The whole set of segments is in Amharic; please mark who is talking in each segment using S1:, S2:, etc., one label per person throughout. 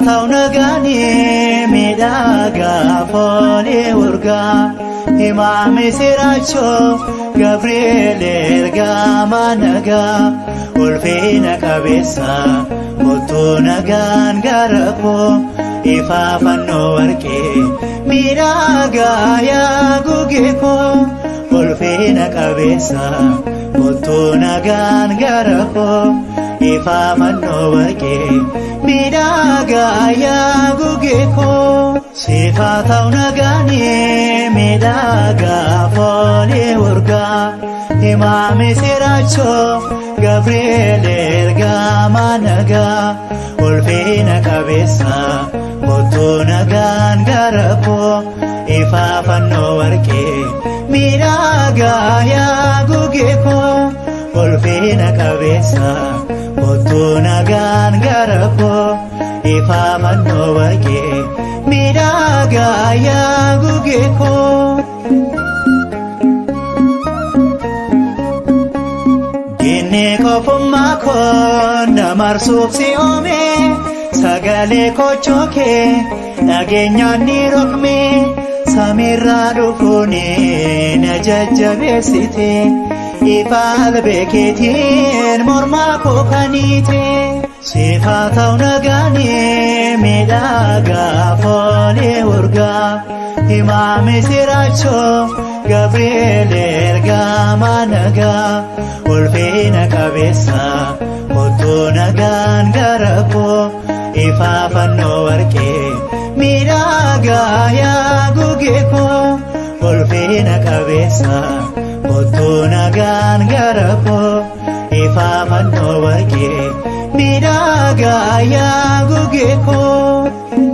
S1: ونغاني ميداغا فولي ورغا إمامي سيراتشو غبريل إرغا مانغا والفينا كابيسا موتو نغان غرقو إفا فنو وركي ميداغا يا غوغيكو والفينا كابيسا موتو نغان غرقو إفا فنو وركي ميداغا يا غوغيكو صفاتا ونغاني ميداغا فولي ورغا إمامي سيراتشو غبريل إرغا مانغا والفينا كابيسا موتو نغان غرقو إفا فنو وركي ميداغا يا غوغيكو والفينا كابيسا موتو نغان غرقو إفا فنو وركي ميداغا يا غوغيكو جيني كوفما كون نمارسوف سيومي ساغالي كوچوكي ناغينياني روكمي ساميرا دوفوني نججبسيتي إفال بكيتين مرما كوكانيتي صفاتا ونغاني ميداغا فولي ورغا إمامي سيراتشو غبريل إرغا مانغا والفينا كابيسا موتو نغان غرقو إفا فنو وركي ميداغا يا غوغيكو والفينا كابيسا موتو نغان غرقو إفا فنو وركي ميداغا يا غوغيكو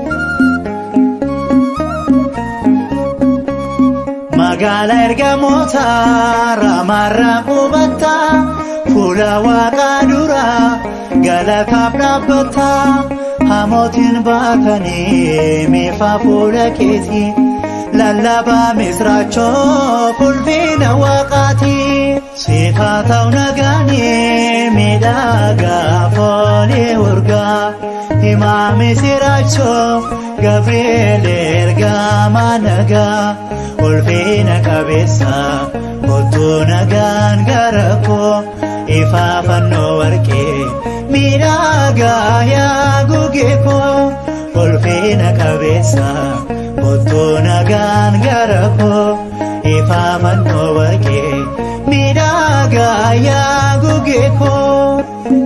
S1: مغالا إرغاموتا رامارا قوبتا فولا واقا دورا غالا كابنابتا هموتين باكني ميفا فولا كيتي لالابا مصراتشو فولفين واقاتي صفاتا ونغاني ميداغا فولي ورغا إمامي سيراتشو غبريل إرغا مانغا والفينا كابيسا موتو نغان غرقو إفا فنو وركي ميداغا يا غوغيكو والفينا كابيسا موتو نغان غرقو إفا فنو وركي ميداغا يا غوغيكو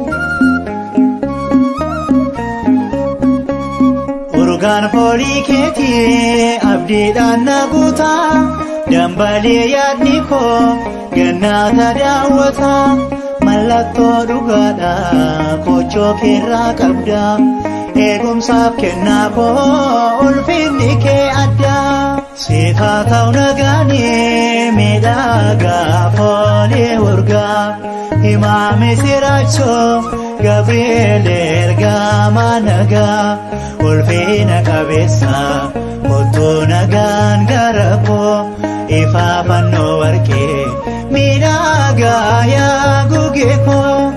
S1: Urgaan foolii keetii abdiidhaan naguuta dambalee yaadni koo gannaata daawwata mallattoo dhugaadha kochoo keerraa qabda eegumsaaf kennaa koo ulfinni kee adda sifaata ونغاني ميداغا فولي ورغا إمامي سيراتشو غبريل إرغا مانغا والفينا كابيسا موتو نغان غرقو إفا فنو وركي ميداغا يا غوغيكو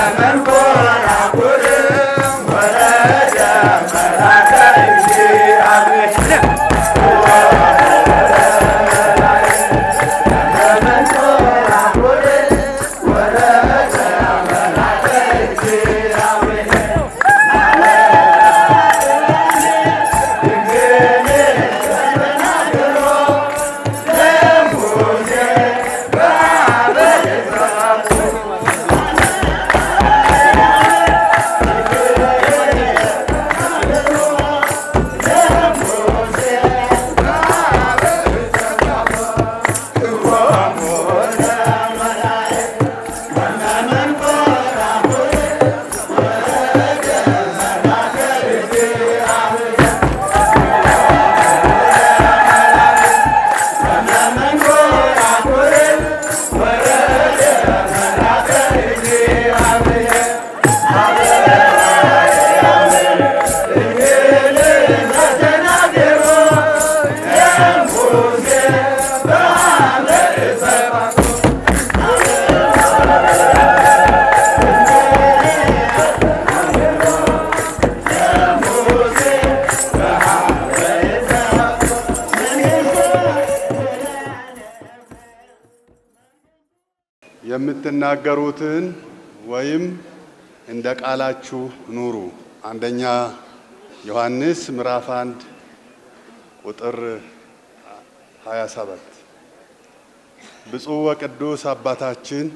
S2: የምትናገሩትን ወይም እንደ ቃላችሁ ኑሩ። አንደኛ ዮሐንስ ምዕራፍ 1 ቁጥር 27 ብፁዕ ወቅዱስ አባታችን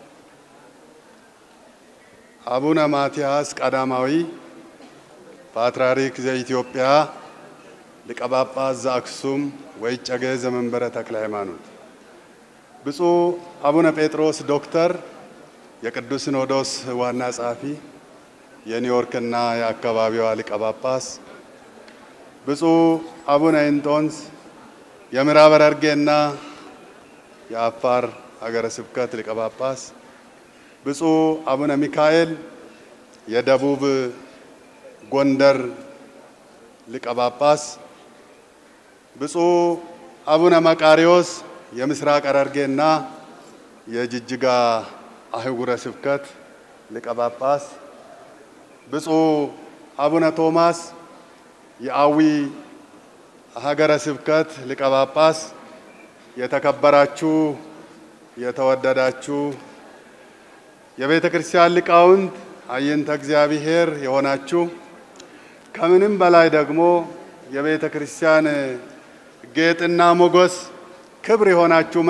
S2: አቡነ ማትያስ ቀዳማዊ ፓትርያርክ ዘኢትዮጵያ ሊቀ ጳጳስ ዘአክሱም ወእጨጌ ዘመንበረ ተክለ ሃይማኖት፣ ብፁዕ አቡነ ጴጥሮስ ዶክተር የቅዱስ ሲኖዶስ ዋና ጸሐፊ የኒውዮርክና የአካባቢዋ ሊቀ ጳጳስ፣ ብፁዕ አቡነ እንጦንስ የምዕራብ ሐረርጌና የአፋር ሀገረ ስብከት ሊቀ ጳጳስ፣ ብፁዕ አቡነ ሚካኤል የደቡብ ጎንደር ሊቀ ጳጳስ፣ ብፁዕ አቡነ መቃሪዎስ የምስራቅ ሐረርጌና የጅጅጋ አህጉረ ስብከት ሊቀ ጳጳስ፣ ብፁዕ አቡነ ቶማስ የአዊ ሀገረ ስብከት ሊቀ ጳጳስ፣ የተከበራችሁ የተወደዳችሁ የቤተ ክርስቲያን ሊቃውንት አይንተ እግዚአብሔር የሆናችሁ ከምንም በላይ ደግሞ የቤተ ክርስቲያን ጌጥና ሞገስ ክብር የሆናችሁ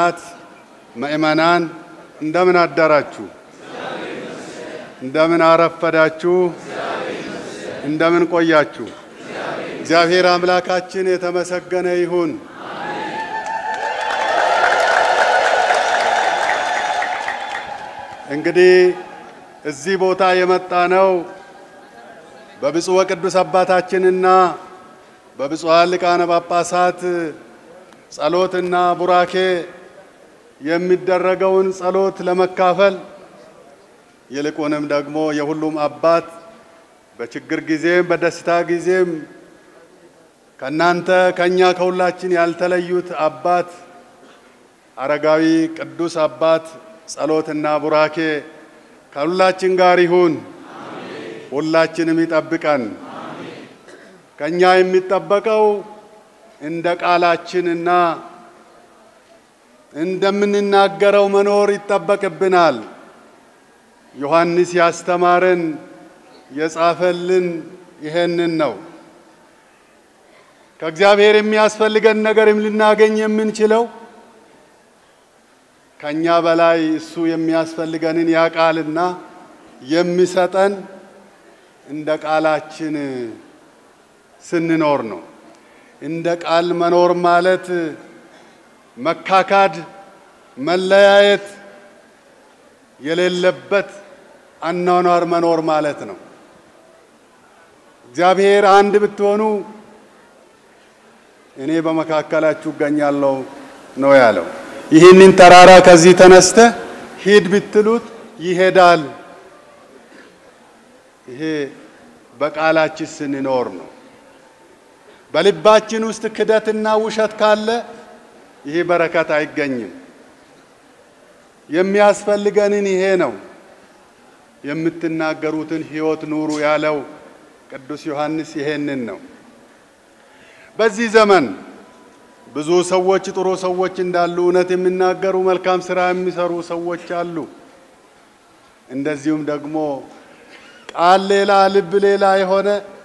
S2: ምእመናን እንደምን አደራችሁ? እንደምን አረፈዳችሁ? እንደምን ቆያችሁ? እግዚአብሔር አምላካችን የተመሰገነ ይሁን። እንግዲህ እዚህ ቦታ የመጣ ነው በብፁዕ ወቅዱስ አባታችንና በብፁዓን ሊቃነ ጳጳሳት ጸሎትና ቡራኬ የሚደረገውን ጸሎት ለመካፈል ይልቁንም ደግሞ የሁሉም አባት በችግር ጊዜም በደስታ ጊዜም ከናንተ ከኛ ከሁላችን ያልተለዩት አባት አረጋዊ ቅዱስ አባት ጸሎትና ቡራኬ ከሁላችን ጋር ይሁን። ሁላችንም ይጠብቀን። ከኛ የሚጠበቀው እንደ ቃላችንና እንደምንናገረው መኖር ይጠበቅብናል። ዮሐንስ ያስተማረን የጻፈልን ይሄንን ነው። ከእግዚአብሔር የሚያስፈልገን ነገርም ልናገኝ የምንችለው ከኛ በላይ እሱ የሚያስፈልገንን ያቃልና የሚሰጠን እንደ ቃላችን ስንኖር ነው። እንደ ቃል መኖር ማለት መካካድ፣ መለያየት የሌለበት አኗኗር መኖር ማለት ነው። እግዚአብሔር አንድ ብትሆኑ እኔ በመካከላችሁ እገኛለሁ ነው ያለው። ይህንን ተራራ ከዚህ ተነስተ ሂድ ብትሉት ይሄዳል። ይሄ በቃላችን ስንኖር ነው። በልባችን ውስጥ ክደትና ውሸት ካለ ይሄ በረከት አይገኝም። የሚያስፈልገንን ይሄ ነው። የምትናገሩትን ሕይወት ኑሩ ያለው ቅዱስ ዮሐንስ ይሄንን ነው። በዚህ ዘመን ብዙ ሰዎች ጥሩ ሰዎች እንዳሉ እውነት የሚናገሩ መልካም ሥራ የሚሰሩ ሰዎች አሉ። እንደዚሁም ደግሞ ቃል ሌላ ልብ ሌላ የሆነ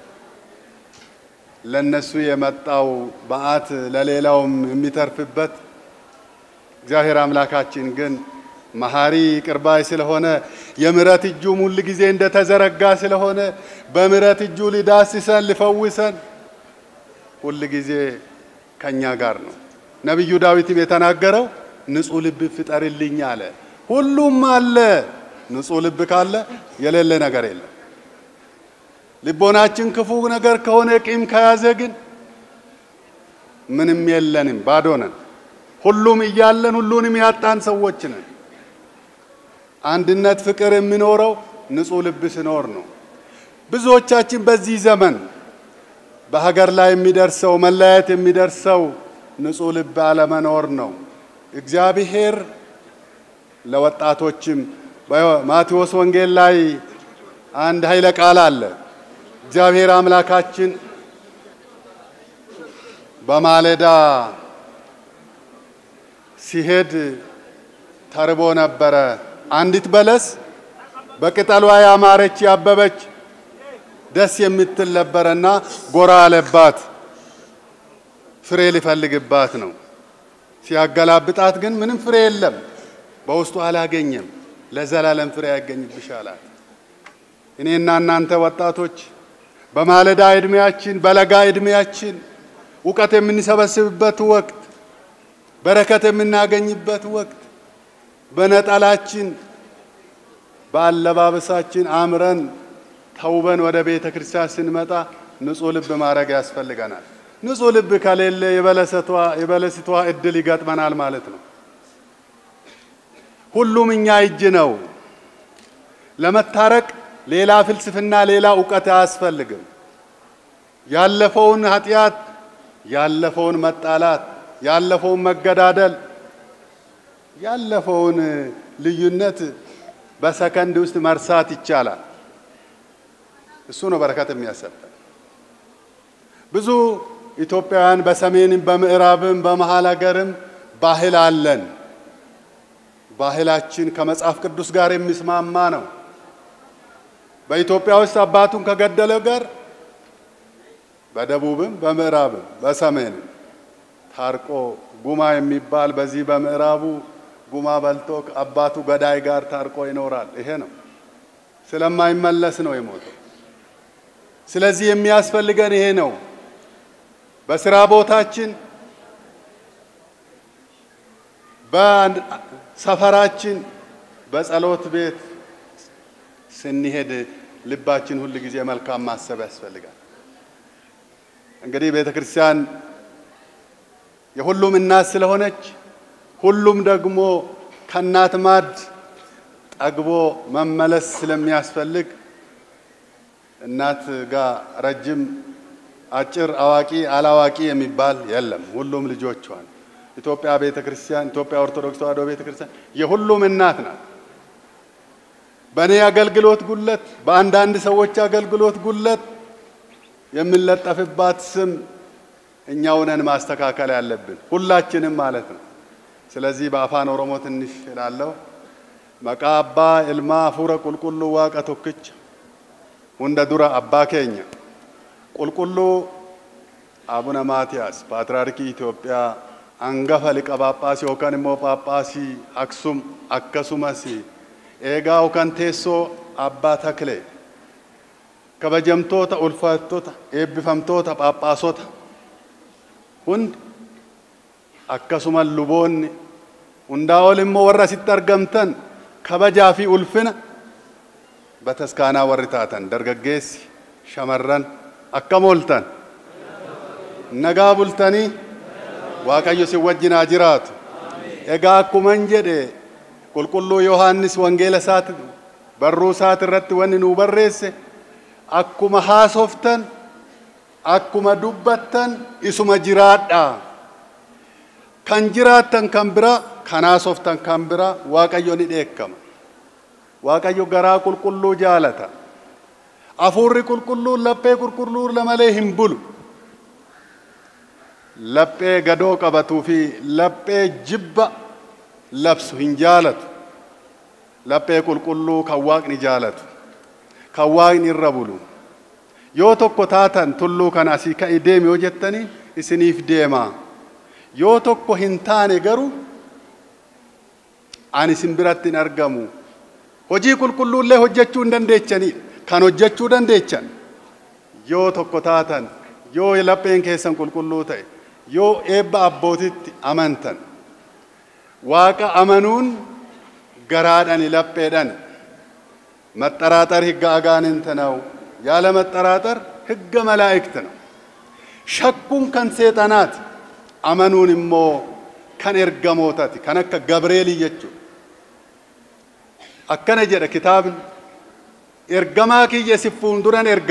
S2: ለነሱ የመጣው በአት ለሌላውም የሚተርፍበት እግዚአብሔር አምላካችን ግን መሐሪ ቅርባይ ስለሆነ የምሕረት እጁም ሁል ጊዜ እንደተዘረጋ ስለሆነ በምሕረት እጁ ሊዳስሰን ሊፈውሰን ሁል ጊዜ ከኛ ጋር ነው። ነብዩ ዳዊትም የተናገረው ንጹህ ልብ ፍጠርልኝ አለ። ሁሉም አለ። ንጹህ ልብ ካለ የሌለ ነገር የለም። ልቦናችን ክፉ ነገር ከሆነ ቂም ከያዘ ግን ምንም የለንም፣ ባዶ ነን። ሁሉም እያለን ሁሉንም ያጣን ሰዎች ነን። አንድነት ፍቅር የሚኖረው ንጹህ ልብ ሲኖር ነው። ብዙዎቻችን በዚህ ዘመን በሀገር ላይ የሚደርሰው መለያየት የሚደርሰው ንጹህ ልብ አለመኖር ነው። እግዚአብሔር ለወጣቶችም በማቴዎስ ወንጌል ላይ አንድ ኃይለ ቃል አለ። እግዚአብሔር አምላካችን በማለዳ ሲሄድ ተርቦ ነበረ። አንዲት በለስ በቅጠሏ ያማረች ያበበች ደስ የምትል ነበረና ጎራ አለባት። ፍሬ ሊፈልግባት ነው። ሲያገላብጣት ግን ምንም ፍሬ የለም፣ በውስጡ አላገኘም። ለዘላለም ፍሬ ያገኝብሻል። እኔና እናንተ ወጣቶች በማለዳ እድሜያችን በለጋ እድሜያችን ዕውቀት የምንሰበስብበት ወቅት፣ በረከት የምናገኝበት ወቅት በነጠላችን በአለባበሳችን አምረን ተውበን ወደ ቤተ ክርስቲያን ስንመጣ ንጹህ ልብ ማድረግ ያስፈልገናል። ንጹህ ልብ ከሌለ የበለሲቷ እድል ይገጥመናል ማለት ነው። ሁሉም እኛ እጅ ነው። ለመታረቅ ሌላ ፍልስፍና ሌላ ዕውቀት አያስፈልግም። ያለፈውን ኃጢአት፣ ያለፈውን መጣላት፣ ያለፈውን መገዳደል፣ ያለፈውን ልዩነት በሰከንድ ውስጥ መርሳት ይቻላል። እሱ ነው በረከት የሚያሰጠን። ብዙ ኢትዮጵያውያን በሰሜንም በምዕራብም በመሃል ሀገርም ባህል አለን። ባህላችን ከመጽሐፍ ቅዱስ ጋር የሚስማማ ነው። በኢትዮጵያ ውስጥ አባቱን ከገደለ ጋር በደቡብም በምዕራብም በሰሜንም ታርቆ ጉማ የሚባል በዚህ በምዕራቡ ጉማ በልቶ አባቱ ገዳይ ጋር ታርቆ ይኖራል። ይሄ ነው። ስለማይመለስ ነው የሞተው። ስለዚህ የሚያስፈልገን ይሄ ነው። በስራ ቦታችን በሰፈራችን በጸሎት ቤት ስንሄድ ልባችን ሁሉ ጊዜ መልካም ማሰብ ያስፈልጋል። እንግዲህ ቤተ ክርስቲያን የሁሉም እናት ስለሆነች ሁሉም ደግሞ ከእናት ማድ ጠግቦ መመለስ ስለሚያስፈልግ እናት ጋር ረጅም አጭር አዋቂ አላዋቂ የሚባል የለም። ሁሉም ልጆቿን ኢትዮጵያ ቤተ ክርስቲያን ኢትዮጵያ ኦርቶዶክስ ተዋሕዶ ቤተ ክርስቲያን የሁሉም እናት ናት። በእኔ አገልግሎት ጉለት በአንዳንድ ሰዎች አገልግሎት ጉለት የምንለጠፍባት ስም እኛው ነን ማስተካከል ያለብን ሁላችንም ማለት ነው። ስለዚህ በአፋን ኦሮሞ ትንሽ እላለሁ። መቃ አባ ኢልማ ፉረ ቁልቁሉ ዋቀ ቶክች ሁንደ ዱራ አባ ኬኛ ቁልቁሉ አቡነ ማቲያስ ፓትርያርክ ኢትዮጵያ አንገፈ ሊቀ ጳጳስ ዮካን ሞ ጳጳሲ አክሱም አከሱመሲ ኤጋው ከንቴሶ አባ ተክሌ ከበጀምቶታ ኡልፋቶታ ኤብፈምቶታ ጳጳሶታ ሁንድ አከሱመ ሉቦን ሁንዳኦልሞ ወራ ሲተርገምተን ከበጃፊ ኡልፍና በተስካና ወርታተን ደርገጌስ ሸመረን አከሞልተን ነጋ ቡልተኒ ዋቀዮ ሲወጅና ጅራቱ ኤጋ አኩመን ጀዴ ቁልቁሉ ዮሐንስ ወንጌለ ሳት በሩ ሳት ረት ወንኑ በሬስ አኩመ ሃሶፍተን አኩመ ዱበተን ኢሱመ ጅራዳ ከንጅራተን ከንብራ ከናሶፍተን ከንብራ ዋቀዮ ኒዴከማ waaqayyo garaa qulqulluu jaalata afuurri qulqulluu laphee qulqulluu lamalee hin bulu laphee gadoo qabatuu fi laphee jibba labsu hin jaalatu laphee qulqulluu kan waaqni jaalatu kan waaqni irra bulu yoo tokko taatan tulluu kana asii ka'ii deemi yoo jettanii isiniif deemaa yoo tokko hin taane garuu ani isin biratti hin argamu hojii qulqulluullee hojjechuu hin dandeechanii kan hojjechuu dandeechan yoo tokko taatan yoo lapheen keessan qulqulluu ta'e yoo eebba abbootitti amantan waaqa amanuun garaadhani lapheedhan maxxaraaxar higga agaaninta ነው ያለ መጠራጠር ህገ መላእክት ነው ሸኩን ከን ሰይጣናት አመኑን እሞ ከን ኤርገሞታት ከነከ ገብርኤል ይየቹ አከነ ጀደ ኪታብን ኤርገማ ከየሲፉን ዱረን ኤርጋ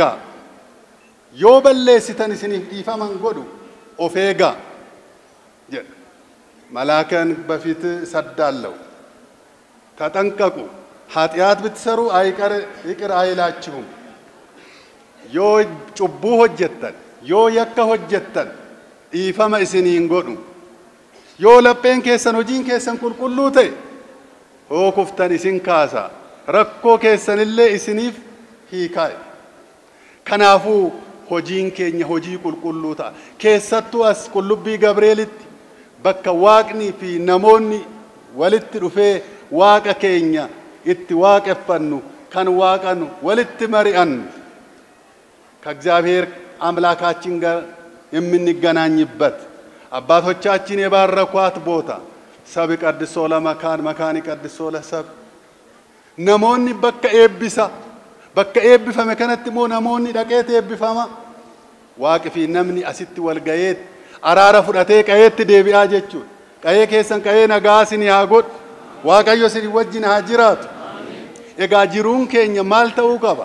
S2: ዮበለሲተን ሲኒ ዲፈመን ጎዱ ኦፌጋ ጀደ መላከን በፊት ሰዳለው ተጠንቀቁ ኃጢአት ብትሰሩ አይቀር ይቅር አይላችሁም ዮ ጩቡ ሆጀተን ዮ የከ ሆጀተን ኢፈመ እስኒን ጎዱ ዮ ለጴን ከሰን ሆጂን ከሰን ቁልቁሉቴ ሆ ኩፍተን እስን ካሳ ረኮ ከሰንለ እስኒፍ ሂካይ ከናፉ ሆጂን ከኛ ሆጂ ቁልቁሉታ ከሰቱ አስ ቁልቢ ገብርኤልት በከ ዋቅኒ ፊ ነሞኒ ወልት ዱፌ ዋቀ ከኛ እት ዋቀፈኑ ከን ዋቀኑ ወልት መሪአን ከእግዚአብሔር አምላካችን ጋር የምንገናኝበት አባቶቻችን የባረኳት ቦታ ሰብ ቀድሶ ለመካን መካን ቀድሶ ለሰብ ነሞኒ በከ ኤብሳ በከ ኤብፈመ ከነትሞ ነሞኒ ደቀት ኤብፈማ ዋቅፊ ነምኒ አሲት ወልገየት አራራ ፍዳቴ ቀየት ዴቢያ ጀቹ ቀየ ከሰን ቀየ ነጋስን ያጎድ ዋቀዮ ሲሪ ወጅን ሃጅራት ኤጋ ጅሩን ከኛ ማልተው ቀባ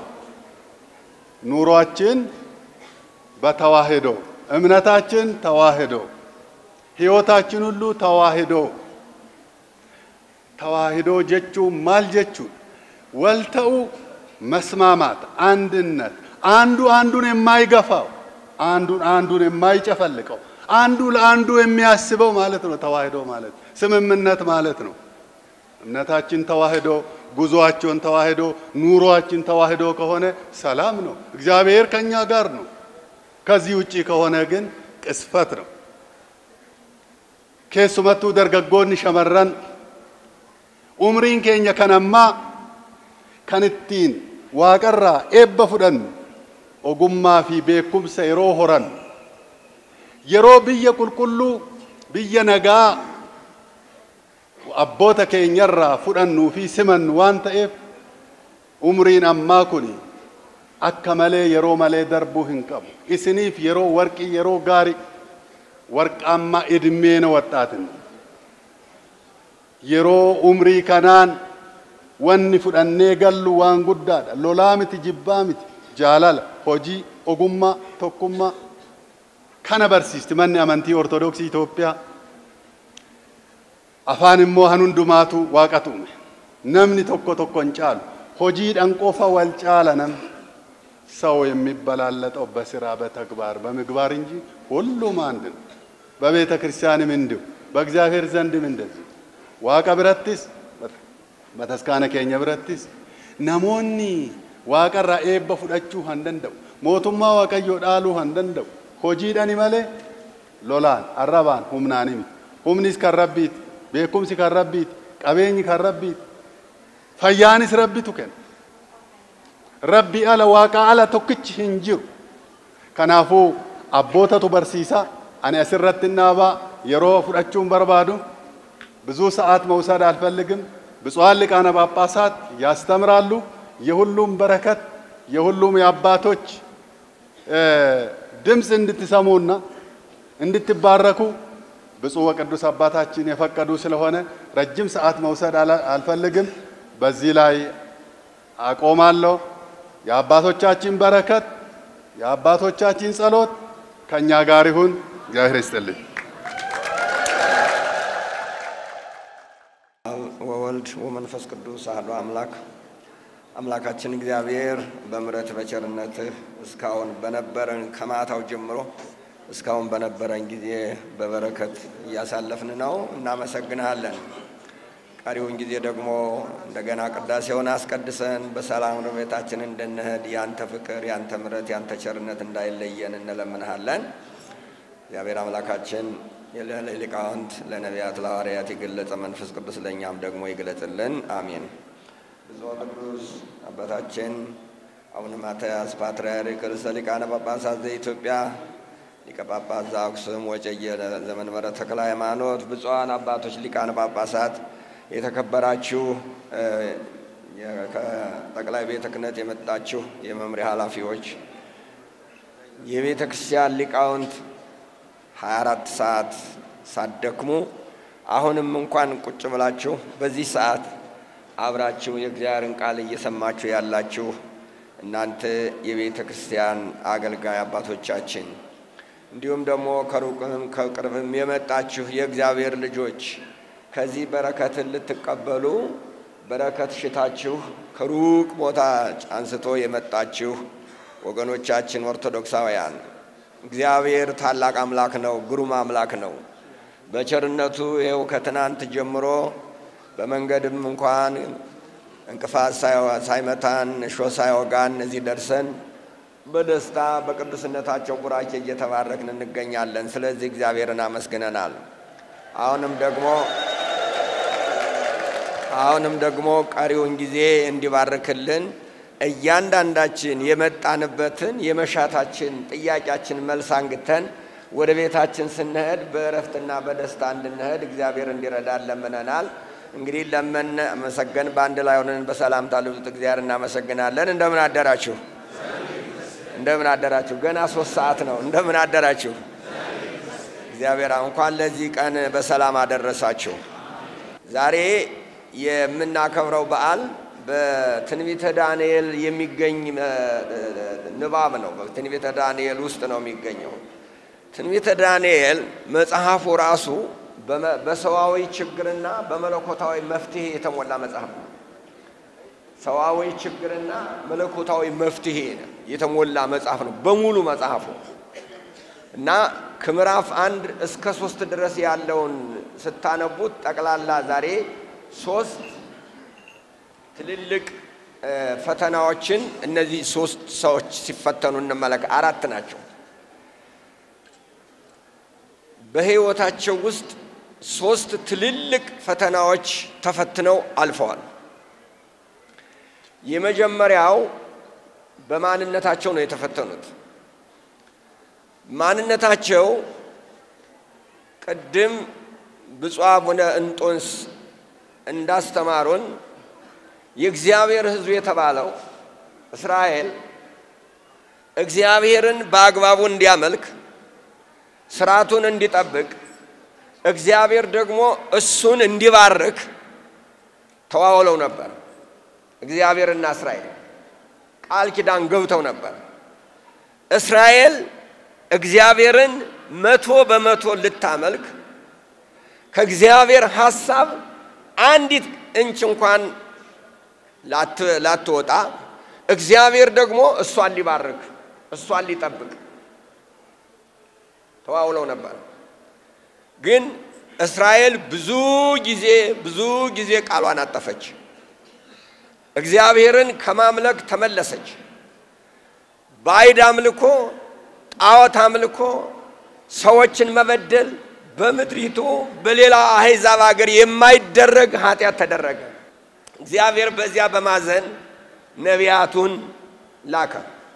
S2: ኑሯችን በተዋህዶ እምነታችን ተዋህዶ ህይወታችን ሁሉ ተዋህዶ ተዋህዶ ጀቹ ማል ጀቹ ወልተው መስማማት አንድነት አንዱ አንዱን የማይገፋው አንዱን የማይጨፈልቀው አንዱ ለአንዱ የሚያስበው ማለት ነው ተዋህዶ ማለት ስምምነት ማለት ነው እምነታችን ተዋህዶ ጉዞአችን ተዋህዶ ኑሯችን ተዋህዶ ከሆነ ሰላም ነው እግዚአብሔር ከኛ ጋር ነው ከዚህ ውጪ ከሆነ ግን ቅስፈት ነው ከሱመቱ ደርገጎን ሸመረን ኡምሪን ከኛ ከነማ ከንቲን ዋቀራ ኤበፉደን ኦጉማ ፊ ቤኩምሰ የሮ ሆረን የሮ ብየ ቁልቁሉ ብየ ነጋ አቦተ ከኛራ ፉደኑ ፊ ስመን ዋንተ ኤፍ ኡምሪን አማኩኒ አከመለ የሮ መለ ደርቡ ህንቀቡ እስኒፍ የሮ ወርቂ የሮ ጋሪ ወርቃማ እድሜ ነው ወጣትን የሮ ኡምሪ ከናን ወኒ ፉደኔ ገሉ ዋን ጉዳዳ ሎላምት ጅባምት ጃላል ሆጂ ኦጉማ ቶኩማ ከነ በርሲስት ማን አመንቲ ኦርቶዶክስ ኢትዮጵያ አፋን ሞ ሀኑን ዱማቱ ዋቀቱም ነምኒ ቶኮ ቶኮን ጫሉ ሆጂ ዳንቆፋ ወልጫለንም ሰው የሚበላለጠው በስራ በተግባር በምግባር እንጂ ሁሉም አንድ ነው በቤተ ክርስቲያንም እንዲሁ በእግዚአብሔር ዘንድም እንደዚህ ዋቀ ብረትስ በተስካነ ከኛ ብረትስ ነሞኒ ዋቀራ ኤበ ፉዳቹ አንደንደው ሞቱማ ዋቀዮ ዳሉ አንደንደው ሆጂ ዳኒ ማለ ሎላን አራባን ሁምናኒም ሁምኒስ ከረቢት ቤኩምሲ ከረቢት ቀበኝ ከረቢት ፈያኒስ ረቢቱ ከን ረቢ አለ ዋቃ አለ ተክች እንጅሩ ከናፉ አቦተቱ በርሲሳ አኔ አስረትናባ የሮ ፉዳቹን በርባዱ ብዙ ሰዓት መውሰድ አልፈልግም ብፁዓን ሊቃነ ጳጳሳት ያስተምራሉ የሁሉም በረከት የሁሉም የአባቶች ድምጽ እንድትሰሙና እንድትባረኩ ብፁዕ ወቅዱስ አባታችን የፈቀዱ ስለሆነ ረጅም ሰዓት መውሰድ አልፈልግም በዚህ ላይ አቆማለሁ የአባቶቻችን በረከት የአባቶቻችን ጸሎት ከኛ ጋር ይሁን እግዚአብሔር ይስጥልኝ
S3: ወወልድ ወመንፈስ ቅዱስ አሐዱ አምላክ አምላካችን እግዚአብሔር በምሕረት በቸርነት እስካሁን በነበረን ከማታው ጀምሮ እስካሁን በነበረን ጊዜ በበረከት ያሳለፍን ነው እናመሰግናለን ቀሪውን ጊዜ ደግሞ እንደገና ቅዳሴውን አስቀድሰን በሰላም ወደ ቤታችን እንድንሄድ ያንተ ፍቅር ያንተ ምሕረት ያንተ ቸርነት እንዳይለየን እንለምንሃለን እግዚአብሔር አምላካችን የሊቃውንት ለነቢያት ለሐዋርያት የገለጸ መንፈስ ቅዱስ ለኛም ደግሞ ይግለጽልን አሜን ብፁዕ ቅዱስ አባታችን አቡነ ማትያስ ፓትርያርክ ርዕሰ ሊቃነ ጳጳሳት ዘኢትዮጵያ ሊቀ ጳጳስ ዘአክሱም ወዕጨጌ ዘመንበረ ተክለ ሃይማኖት ብፁዓን አባቶች ሊቃነ ጳጳሳት የተከበራችሁ ከጠቅላይ ቤተ ክህነት የመጣችሁ የመምሪያ ኃላፊዎች የቤተ ክርስቲያን ሊቃውንት 24 ሰዓት ሳትደክሙ አሁንም እንኳን ቁጭ ብላችሁ በዚህ ሰዓት አብራችሁ የእግዚአብሔርን ቃል እየሰማችሁ ያላችሁ እናንተ የቤተ ክርስቲያን አገልጋይ አባቶቻችን እንዲሁም ደግሞ ከሩቅም ከቅርብም የመጣችሁ የእግዚአብሔር ልጆች ከዚህ በረከትን ልትቀበሉ በረከት ሽታችሁ ከሩቅ ቦታ አንስቶ የመጣችሁ ወገኖቻችን ኦርቶዶክሳውያን እግዚአብሔር ታላቅ አምላክ ነው ግሩም አምላክ ነው በቸርነቱ ይሄው ከትናንት ጀምሮ በመንገድም እንኳን እንቅፋት ሳይመታን እሾህ ሳይወጋን እዚህ ደርሰን በደስታ በቅዱስነታቸው ቡራኬ እየተባረክን እንገኛለን ስለዚህ እግዚአብሔርን አመስግነናል አሁንም ደግሞ ቀሪውን ጊዜ እንዲባርክልን እያንዳንዳችን የመጣንበትን የመሻታችን ጥያቄያችን መልስ አንግተን ወደ ቤታችን ስንሄድ በእረፍትና በደስታ እንድንሄድ እግዚአብሔር እንዲረዳን ለምነናል እንግዲህ ለምን መሰገን ባንድ ላይ ሆነን በሰላምታ ልብት እግዚአብሔር እናመሰግናለን እንደምን አደራችሁ ገና 3 ሰዓት ነው እንደምን አደራችሁ እግዚአብሔር እንኳን ለዚህ ቀን በሰላም አደረሳችሁ ዛሬ የምናከብረው በዓል በትንቢተ ዳንኤል የሚገኝ ንባብ ነው በትንቢተ ዳንኤል ውስጥ ነው የሚገኘው ትንቢተ ዳንኤል መጽሐፉ ራሱ በሰዋዊ ችግርና በመለኮታዊ መፍትሄ የተሞላ መጽሐፍ ነው ሰዋዊ ችግርና መለኮታዊ መፍትሄ የተሞላ መጽሐፍ ነው በሙሉ መጽሐፉ እና ከምዕራፍ 1 እስከ 3 ድረስ ያለውን ስታነቡት ጠቅላላ ዛሬ 3 ትልልቅ ፈተናዎችን እነዚህ 3 ሰዎች ሲፈተኑ እንመለከ 4 ናቸው በህይወታቸው ውስጥ 3 ትልልቅ ፈተናዎች ተፈትነው አልፈዋል የመጀመሪያው በማንነታቸው ነው የተፈተኑት ማንነታቸው ቀደም ብፁዕ አቡነ እንጦንስ እንዳስተማሩን የእግዚአብሔር ሕዝብ የተባለው እስራኤል እግዚአብሔርን በአግባቡ እንዲያመልክ ሥርዓቱን እንዲጠብቅ እግዚአብሔር ደግሞ እሱን እንዲባርክ ተዋውለው ነበር እግዚአብሔርና እስራኤል ቃል ኪዳን ገብተው ነበር እስራኤል እግዚአብሔርን 100% ልታመልክ ከእግዚአብሔር ሐሳብ አንዲት እንች እንኳን ላትወጣ እግዚአብሔር ደግሞ እሷን ሊባርክ እሷን ሊጠብቅ ተዋውለው ነበር ግን እስራኤል ብዙ ጊዜ ቃሏን አጠፈች እግዚአብሔርን ከማምለክ ተመለሰች ባዕድ አምልኮ ጣዖት አምልኮ ሰዎችን መበደል በምድሪቱ በሌላ አሕዛብ ሀገር የማይደረግ ኃጢአት ተደረገ እግዚአብሔር በዚያ በማዘን ነቢያቱን ላከ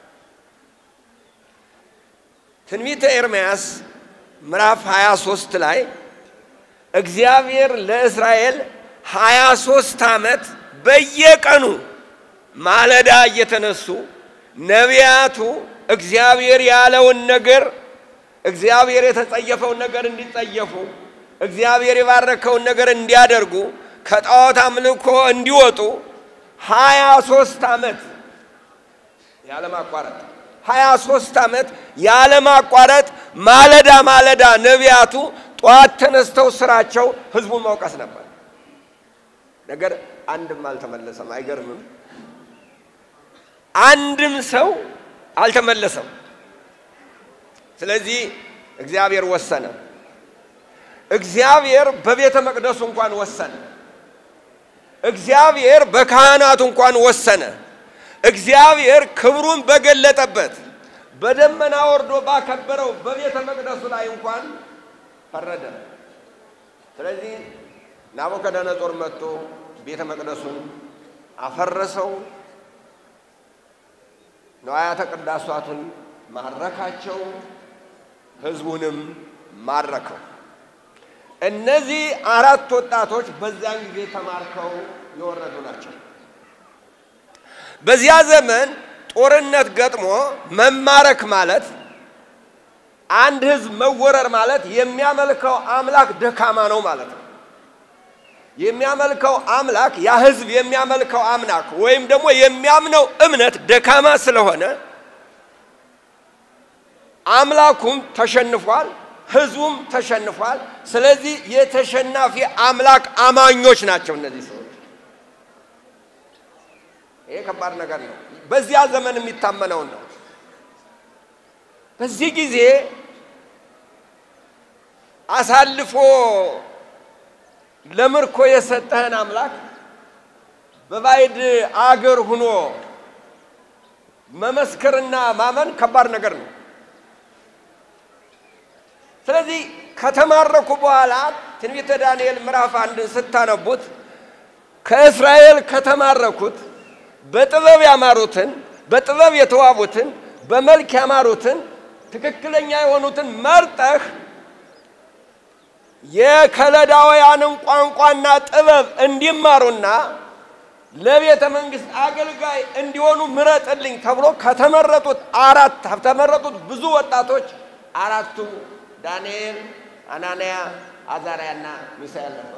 S3: ትንቢተ ኤርምያስ ምዕራፍ 23 ላይ እግዚአብሔር ለእስራኤል 23 ዓመት በየቀኑ ማለዳ እየተነሱ ነቢያቱ እግዚአብሔር ያለውን ነገር እግዚአብሔር የተጸየፈውን ነገር እንዲጸየፉ እግዚአብሔር የባረከውን ነገር እንዲያደርጉ ከጣዖት አምልኮ እንዲወጡ 23 ዓመት ያለማቋረጥ 23 ዓመት ያለማቋረጥ ማለዳ ነቢያቱ ጧት ተነስተው ስራቸው ህዝቡን ማውቀስ ነበር ነገር አንድም አልተመለሰም አይገርምም አንድም ሰው አልተመለሰም። ስለዚህ እግዚአብሔር ወሰነ። እግዚአብሔር በቤተ መቅደሱ እንኳን ወሰነ። እግዚአብሔር በካህናቱ እንኳን ወሰነ። እግዚአብሔር ክብሩን በገለጠበት በደመና ወርዶ ባከበረው በቤተ መቅደሱ ላይ እንኳን ፈረደ። ስለዚህ ናቡከደነጾር መጥቶ ቤተ መቅደሱን አፈረሰው፣ ንዋያተ ቅድሳቱን ማረካቸው፣ ሕዝቡንም ማረከው። እነዚህ አራት ወጣቶች በዚያን ጊዜ ተማርከው የወረዱ ናቸው። በዚያ ዘመን ጦርነት ገጥሞ መማረክ ማለት አንድ ሕዝብ መወረር ማለት የሚያመልከው አምላክ ደካማ ነው ማለት ነው። የሚያመልከው አምላክ ያ ሕዝብ የሚያመልከው አምላክ ወይም ደግሞ የሚያምነው እምነት ደካማ ስለሆነ አምላኩም ተሸንፏል፣ ሕዝቡም ተሸንፏል። ስለዚህ የተሸናፊ አምላክ አማኞች ናቸው እነዚህ ሰዎች። ይሄ ከባድ ነገር ነው። በዚያ ዘመን የሚታመነው ነው። በዚህ ጊዜ አሳልፎ ለምርኮ የሰጠህን አምላክ በባዕድ አገር ሆኖ መመስከርና ማመን ከባድ ነገር ነው። ስለዚህ ከተማረኩ በኋላ ትንቢተ ዳንኤል ምዕራፍ 1 ስታነቡት ከእስራኤል ከተማረኩት በጥበብ ያማሩትን በጥበብ የተዋቡትን በመልክ ያማሩትን ትክክለኛ የሆኑትን መርጠህ የከለዳውያንን ቋንቋና ጥበብ እንዲማሩና ለቤተ መንግስት አገልጋይ እንዲሆኑ ምረጥልኝ ተብሎ ከተመረጡት ብዙ ወጣቶች አራቱ ዳንኤል፣ አናንያ፣ አዛርያና ሚሳኤል ነበሩ።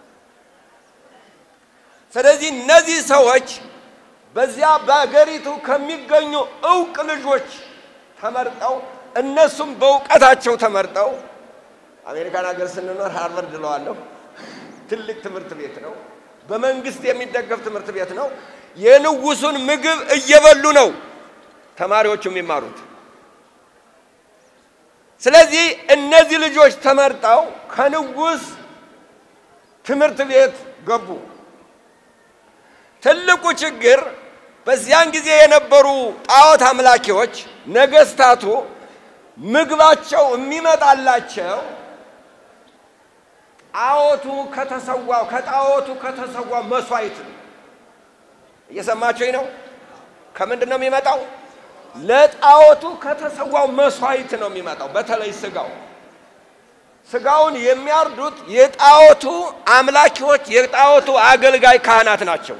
S3: ስለዚህ እነዚህ ሰዎች በዚያ በአገሪቱ ከሚገኙ ዕውቅ ልጆች ተመርጠው እነሱም በእውቀታቸው ተመርጠው አሜሪካን ሀገር ስንኖር ሃርቨርድ ለዋለሁ ትልቅ ትምህርት ቤት ነው። በመንግስት የሚደገፍ ትምህርት ቤት ነው። የንጉሱን ምግብ እየበሉ ነው ተማሪዎቹ የሚማሩት። ስለዚህ እነዚህ ልጆች ተመርጠው ከንጉስ ትምህርት ቤት ገቡ። ትልቁ ችግር በዚያን ጊዜ የነበሩ ጣዖት አምላኪዎች ነገስታቱ ምግባቸው የሚመጣላቸው ከጣዖቱ ከተሰዋው መስዋዕት ነው። እየሰማችሁኝ ነው? ከምንድን ነው የሚመጣው? ለጣዖቱ ከተሰዋው መስዋዕት ነው የሚመጣው። በተለይ ስጋውን የሚያርዱት የጣዖቱ አምላኪዎች የጣዖቱ አገልጋይ ካህናት ናቸው።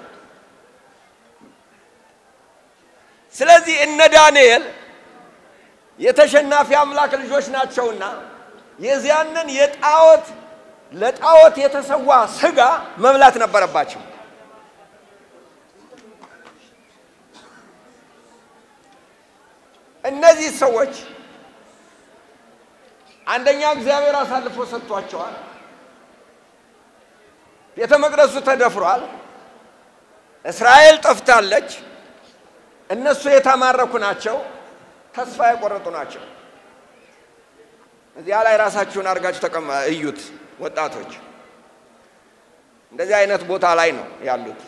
S3: ስለዚህ እነ ዳንኤል የተሸናፊ አምላክ ልጆች ናቸውና የዚያንን ለጣዖት የተሰዋ ስጋ መብላት ነበረባቸው። እነዚህ ሰዎች አንደኛ እግዚአብሔር አሳልፎ ሰጥቷቸዋል። ቤተ መቅደሱ ተደፍሯል። እስራኤል ጠፍታለች። እነሱ የተማረኩ ናቸው። ተስፋ የቆረጡ ናቸው። እዚያ ላይ ራሳችሁን አድርጋችሁ እዩት ወጣቶች። እንደዚህ አይነት ቦታ ላይ ነው ያሉት።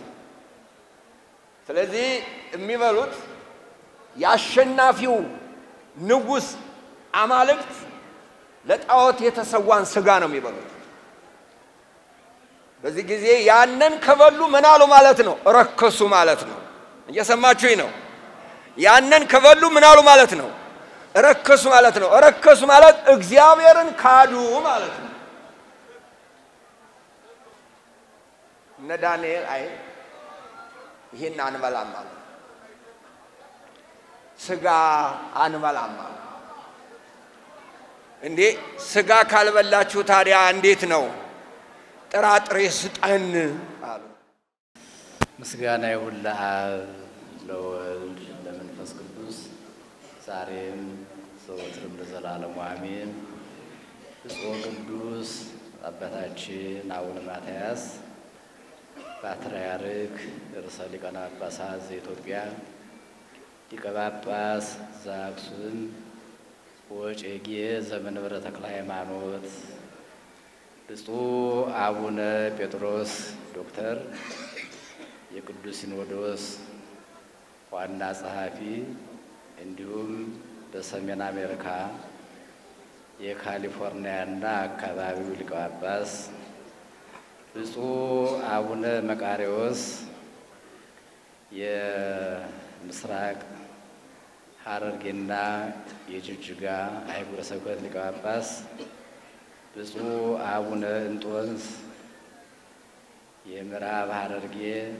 S3: ስለዚህ የሚበሉት ያሸናፊው ንጉስ አማልክት ለጣዖት የተሰዋን ስጋ ነው የሚበሉት። በዚህ ጊዜ ያንን ከበሉ ምን አሉ ማለት ነው? ረከሱ ማለት ነው። እየሰማችሁኝ ነው? ያንን ከበሉ ምን አሉ ማለት ነው? ረከሱ ማለት ነው። ረከሱ ማለት እግዚአብሔርን ካዱ ማለት ነው። እነ ዳንኤል ይሄን አንበላም ማለት ስጋ አንበላም ማለት እንዴ? ስጋ ካልበላችሁ ታዲያ እንዴት ነው? ጥራጥሬ ስጠን አሉ።
S4: ምስጋና ይሁን ለአብ ለወልድ ለመንፈስ ቅዱስ ዛሬም ዘወትርም ለዘላለሙ አሜን። ብፁዕ ቅዱስ አባታችን አቡነ ማትያስ ፓትርያርክ ርዕሰ ሊቃነ ጳጳሳት ዘኢትዮጵያ ሊቀ ጳጳስ ዘአክሱም ወዕጨጌ ዘመንበረ ተክለ ሃይማኖት፣ ብፁዕ አቡነ ጴጥሮስ ዶክተር የቅዱስ ሲኖዶስ ዋና ጸሐፊ፣ እንዲሁም በሰሜን አሜሪካ የካሊፎርኒያና አካባቢው ሊቀ ጳጳስ ብፁዕ አቡነ መቃርዮስ የምስራቅ ሐረርጌና የጅጅጋ አህጉረ ስብከት ሊቀ ጳጳስ፣ ብፁዕ አቡነ እንጦንስ የምዕራብ ሐረርጌ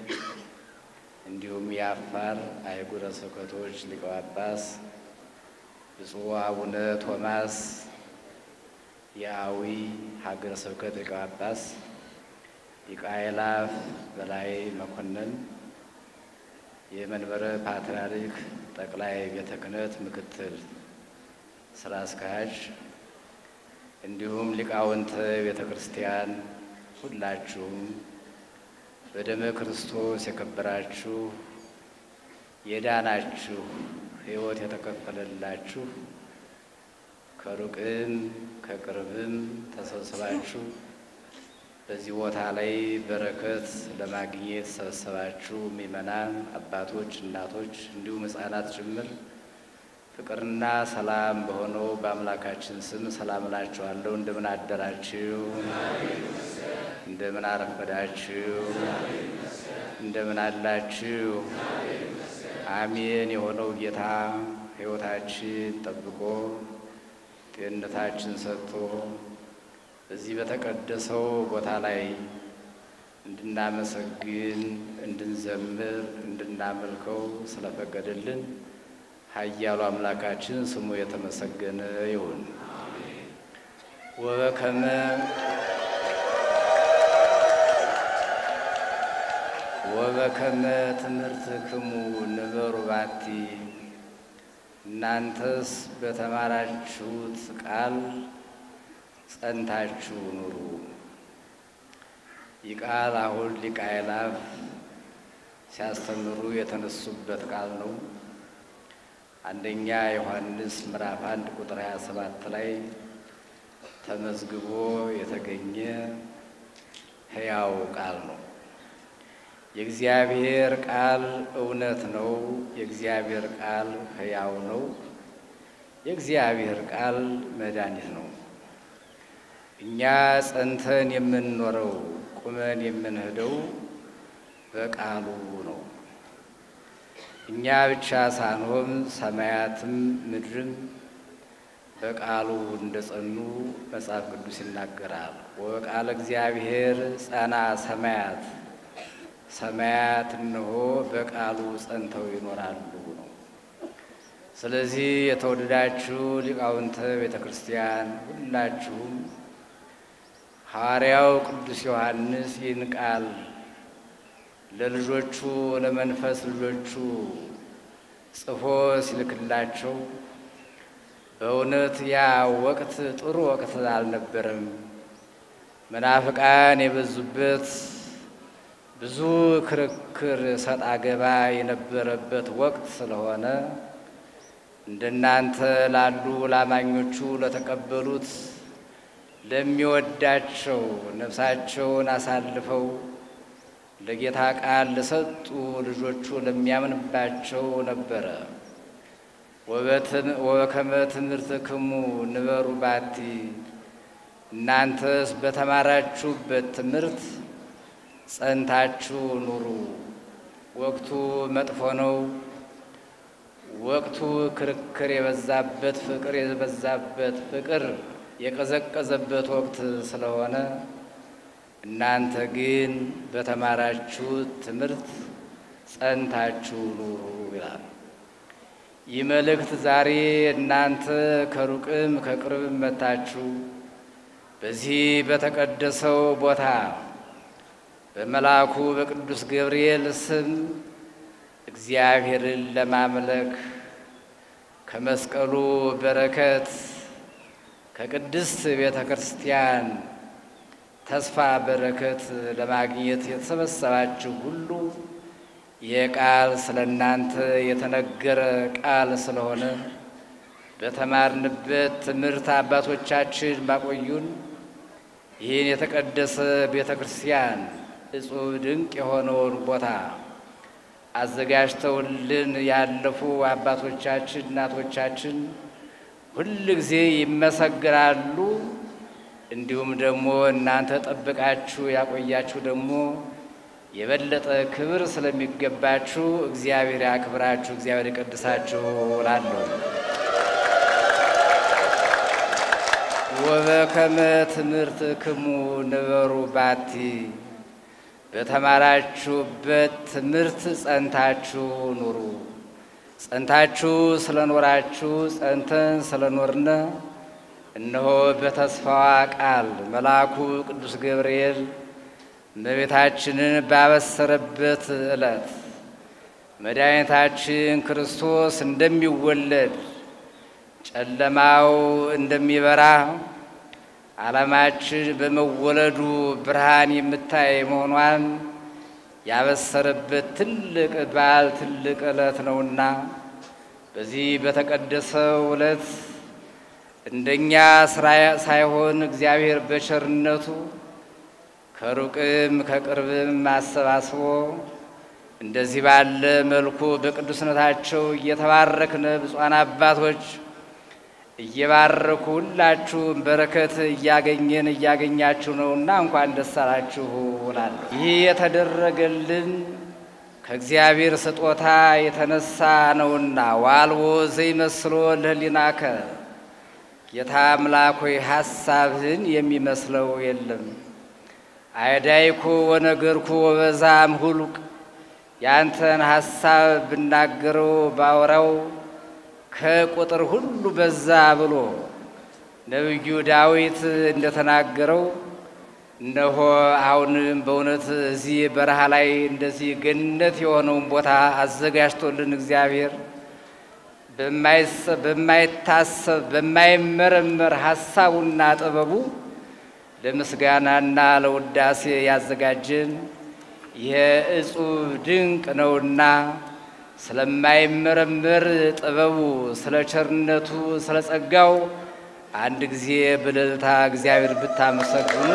S4: እንዲሁም የአፋር አህጉረ ስብከቶች ሊቀ ጳጳስ፣ ብፁዕ አቡነ ቶማስ የአዊ ሀገረ ስብከት ሊቀ ጳጳስ፣ ሊቀ አእላፍ በላይ መኮንን የመንበረ ፓትርያርክ ጠቅላይ ቤተ ክህነት ምክትል ስራ አስኪያጅ፣ እንዲሁም ሊቃውንተ ቤተ ክርስቲያን ሁላችሁም በደመ ክርስቶስ የከበራችሁ የዳናችሁ ሕይወት የተከፈለላችሁ ከሩቅም ከቅርብም ተሰብስባችሁ በዚህ ቦታ ላይ በረከት ለማግኘት ተሰብስባችሁ ምእመናን አባቶች፣ እናቶች እንዲሁም ሕፃናት ጭምር ፍቅርና ሰላም በሆነው በአምላካችን ስም ሰላም እላችኋለሁ። እንደምን አደራችሁ? እንደምን አረፈዳችሁ? እንደምን አላችሁ? አሜን የሆነው ጌታ ሕይወታችን ጠብቆ ጤንነታችን ሰጥቶ በዚህ በተቀደሰው ቦታ ላይ እንድናመሰግን፣ እንድንዘምር፣ እንድናመልከው ስለፈቀደልን ኃያሉ አምላካችን ስሙ የተመሰገነ ይሁን። ወበከመ ትምህርትክሙ ንበሩ ባቲ፣ እናንተስ በተማራችሁት ቃል ጸንታችሁ ኑሩ። ይህ ቃል አሁን ሊቀ አእላፍ ሲያስተምሩ የተነሱበት ቃል ነው። አንደኛ ዮሐንስ ምዕራፍ 1 ቁጥር 27 ላይ ተመዝግቦ የተገኘ ሕያው ቃል ነው። የእግዚአብሔር ቃል እውነት ነው። የእግዚአብሔር ቃል ሕያው ነው። የእግዚአብሔር ቃል መድኃኒት ነው። እኛ ጸንተን የምንኖረው ቁመን የምንሄደው በቃሉ ነው። እኛ ብቻ ሳንሆን ሰማያትም ምድርም በቃሉ እንደጸኑ መጽሐፍ ቅዱስ ይናገራል። ወቃለ እግዚአብሔር ጸና ሰማያት፣ ሰማያት እነሆ በቃሉ ጸንተው ይኖራሉ ነው። ስለዚህ የተወደዳችሁ ሊቃውንተ ቤተ ክርስቲያን ሁላችሁም ሐዋርያው ቅዱስ ዮሐንስ ይህን ቃል ለልጆቹ ለመንፈስ ልጆቹ ጽፎ ሲልክላቸው በእውነት ያ ወቅት ጥሩ ወቅት አልነበረም። መናፍቃን የበዙበት ብዙ ክርክር ሰጣ ገባ የነበረበት ወቅት ስለሆነ እንደናንተ ላሉ ላማኞቹ ለተቀበሉት ለሚወዳቸው ነፍሳቸውን አሳልፈው ለጌታ ቃል ለሰጡ ልጆቹ ለሚያምንባቸው ነበረ። ወበከመ ትምህርትክሙ ንበሩ ባቲ፣ እናንተስ በተማራችሁበት ትምህርት ጸንታችሁ ኑሩ። ወቅቱ መጥፎ ነው። ወቅቱ ክርክር የበዛበት ፍቅር የቀዘቀዘበት ወቅት ስለሆነ እናንተ ግን በተማራችሁት ትምህርት ጸንታችሁ ኑሩ ይላል። ይህ መልእክት ዛሬ እናንተ ከሩቅም ከቅርብም መጥታችሁ በዚህ በተቀደሰው ቦታ በመልአኩ በቅዱስ ገብርኤል ስም እግዚአብሔርን ለማምለክ ከመስቀሉ በረከት ከቅድስት ቤተ ክርስቲያን ተስፋ በረከት ለማግኘት የተሰበሰባችሁ ሁሉ የቃል ስለናንተ የተነገረ ቃል ስለሆነ በተማርንበት ትምህርት አባቶቻችን ባቆዩን ይህን የተቀደሰ ቤተክርስቲያን እጹብ ድንቅ የሆነውን ቦታ አዘጋጅተውልን ያለፉ አባቶቻችን እናቶቻችን ሁልጊዜ ይመሰገናሉ። እንዲሁም ደግሞ እናንተ ጠብቃችሁ ያቆያችሁ ደግሞ የበለጠ ክብር ስለሚገባችሁ እግዚአብሔር ያክብራችሁ፣ እግዚአብሔር ይቀድሳችሁ እላለሁ። ወበከመ ትምህርትክሙ ንበሩ ባቲ፣ በተማራችሁበት ትምህርት ጸንታችሁ ኑሩ። ጸንታችሁ ስለኖራችሁ ጸንተን ስለኖርነ እነሆ በተስፋዋ ቃል መልአኩ ቅዱስ ገብርኤል እመቤታችንን ባበሰረበት ዕለት መድኃኒታችን ክርስቶስ እንደሚወለድ ጨለማው እንደሚበራ ዓለማችን በመወለዱ ብርሃን የምታይ መሆኗን ያበሰረበት ትልቅ በዓል ትልቅ ዕለት ነውና በዚህ በተቀደሰው ዕለት እንደኛ ሳይሆን እግዚአብሔር በቸርነቱ ከሩቅም ከቅርብም አሰባስቦ እንደዚህ ባለ መልኩ በቅዱስነታቸው እየተባረክነ ብፁዓን አባቶች እየባረኩ ሁላችሁ በረከት እያገኛችሁ ነውና እንኳን ደስ አላችሁ እላለሁ። ይህ የተደረገልን ከእግዚአብሔር ስጦታ የተነሳ ነውና ዋልቦ ዘይመስሎ ለህሊናከ፣ ጌታ አምላክ ሆይ ሐሳብህን የሚመስለው የለም። አይዳይኩ ወነገርኩ ወበዛም ሁሉቅ፣ ያንተን ሐሳብ ብናገረው ባወራው ከቁጥር ሁሉ በዛ ብሎ ነብዩ ዳዊት እንደተናገረው እነሆ አሁንም በእውነት እዚህ በረሃ ላይ እንደዚህ ገነት የሆነውን ቦታ አዘጋጅቶልን እግዚአብሔር በማይታሰብ በማይመረመር ሐሳቡና ጥበቡ ለምስጋናና ለውዳሴ ያዘጋጀን የእጹብ ድንቅ ነውና ስለማይመረመር ጥበቡ ስለ ቸርነቱ ስለ ጸጋው አንድ ጊዜ በእልልታ እግዚአብሔር ብታመሰግኑ።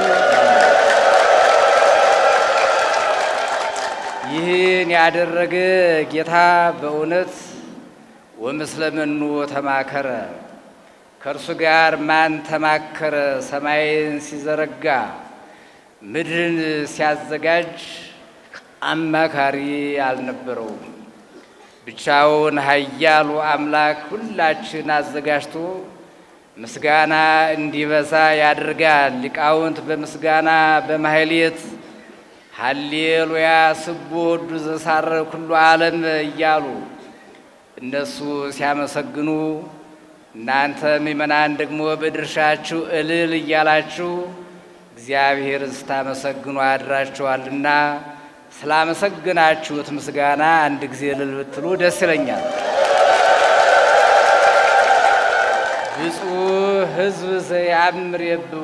S4: ይህን ያደረገ ጌታ በእውነት ወምስለመኑ ተማከረ፣ ከእርሱ ጋር ማን ተማከረ? ሰማይን ሲዘረጋ ምድርን ሲያዘጋጅ አማካሪ አልነበረውም። ብቻውን ኃያሉ አምላክ ሁላችን አዘጋጅቶ ምስጋና እንዲበዛ ያደርጋል። ሊቃውንት በምስጋና በማህሌት ሃሌሉያ ስቡሕ ዘሳረ ኩሉ ዓለም እያሉ እነሱ ሲያመሰግኑ እናንተ ምእመናን ደግሞ በድርሻችሁ እልል እያላችሁ እግዚአብሔር ስታመሰግኑ አድራችኋልና ስላመሰግናችሁት ምስጋና አንድ ጊዜ እልል ብትሉ ደስ ይለኛል። ብፁዕ ሕዝብ ዘያምር የብቦ፣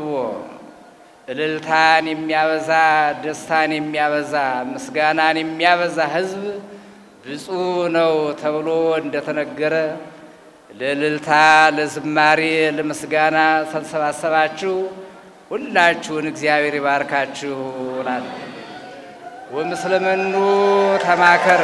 S4: እልልታን የሚያበዛ ደስታን የሚያበዛ ምስጋናን የሚያበዛ ሕዝብ ብፁዕ ነው ተብሎ እንደተነገረ ለእልልታ ለዝማሬ ለምስጋና ተሰባሰባችሁ ሁላችሁን እግዚአብሔር ይባርካችሁ እላለሁ። ወምስለመኑ ተማከረ፣